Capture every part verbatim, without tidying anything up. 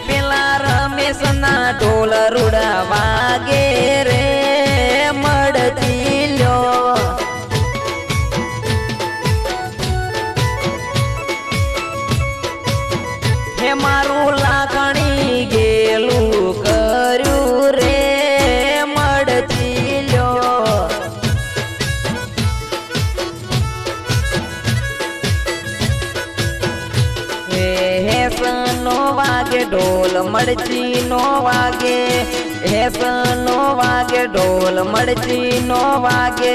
પેલા રમેશ ના ઢોલ રૂડા વાગે રે મળતી લ્યો હે મારું લાખણી ગેલું કર્યું રે મળતી લ્યો હેસનો વાગે ઢોલ મરચી નો વાગે હેસનો વાગે ઢોલ મરચી નો વાગે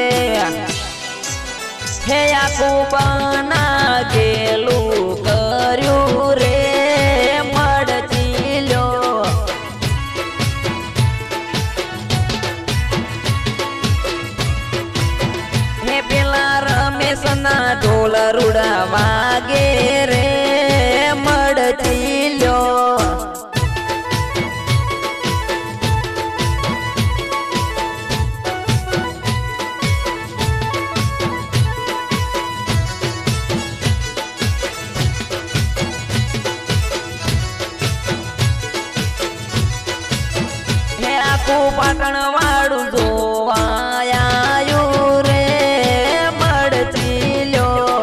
હે આખું બના ગેલું કર્યું રે મળતી લ્યો હે પેલા રમેશ ના ઢોલ રૂડા વાગે રે મળતી લ્યો હે આખું પાટણ વાળું જોવાયું રે મળતી લ્યો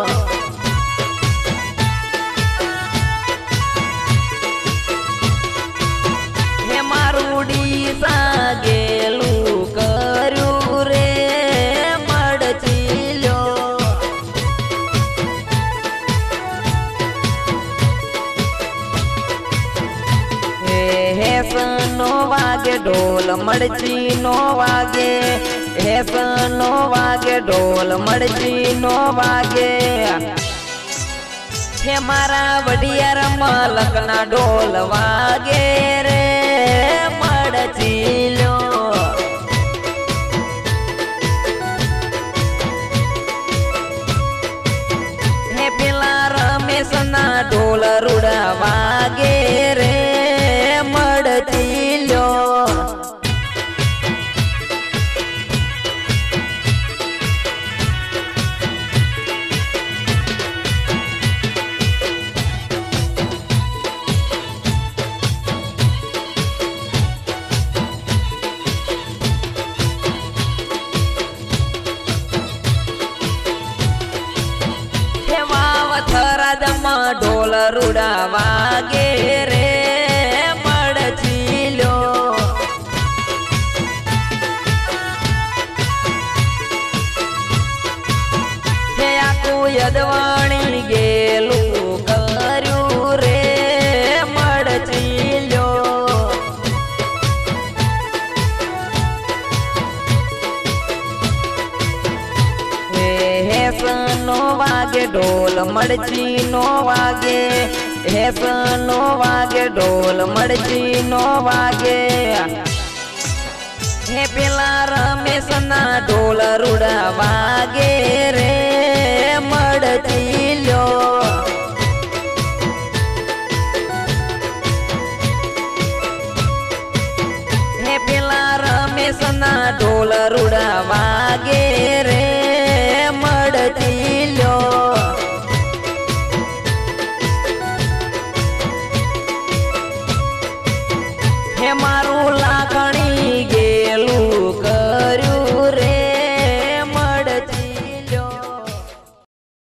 હે મારું ડીસા ગેલું કર્યું રે મળતી લ્યો હે હેસનો વાગે ઢોલ મરચી નો વાગે હેસનો વાગે ઢોલ મરચી નો વાગે હે મારા વડિયાર મલક ના ઢોલ વાગે રે મળતી લ્યો હે પેલા રમેશ ના ઢોલ રૂડા વાગે રે મળતી લ્યો હે વાવથરાજમાં ઢોલ રૂડા વાગે રે મળતી લ્યો હે આખું યદવાણી ગેલું કર્યું રે મળતી લ્યો હે હેસનો વાગે ઢોલ મરચી નો વાગે હેસનો વાગે ઢોલ મરચી નો વાગે હે પેલા રમેશ ના ઢોલ રૂડા વાગે રે મળતી લ્યો હે પેલા રમેશ ના ઢોલ રૂડા વાગે